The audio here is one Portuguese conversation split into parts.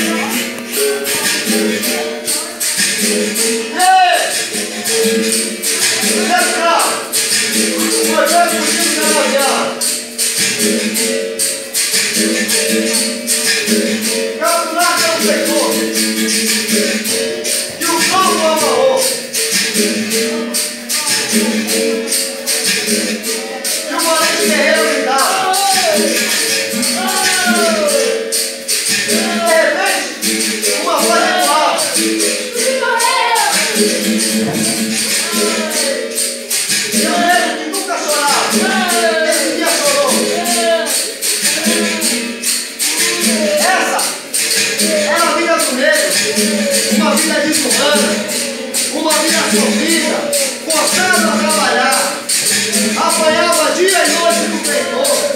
Uma vida desumana, uma vida sofrida, forçada a trabalhar, apanhava dia e noite no feitor.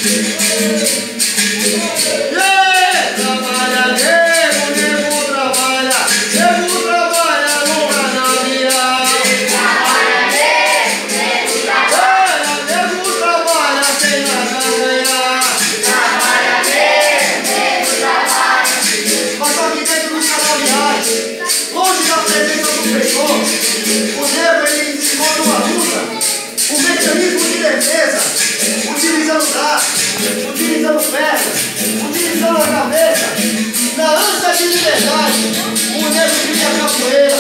Trabalha, nego trabalha, nunca na viagem. Nego trabalha, sem nada a ganhar. Mas aqui dentro dos canaviais, longe da presença do feitor, o nego ele desenvolve uma luta, um mecanismo de defesa, utilizando braço, utilizando perna, utilizando a cabeça. Na ânsia de liberdade, o nego cria capoeira.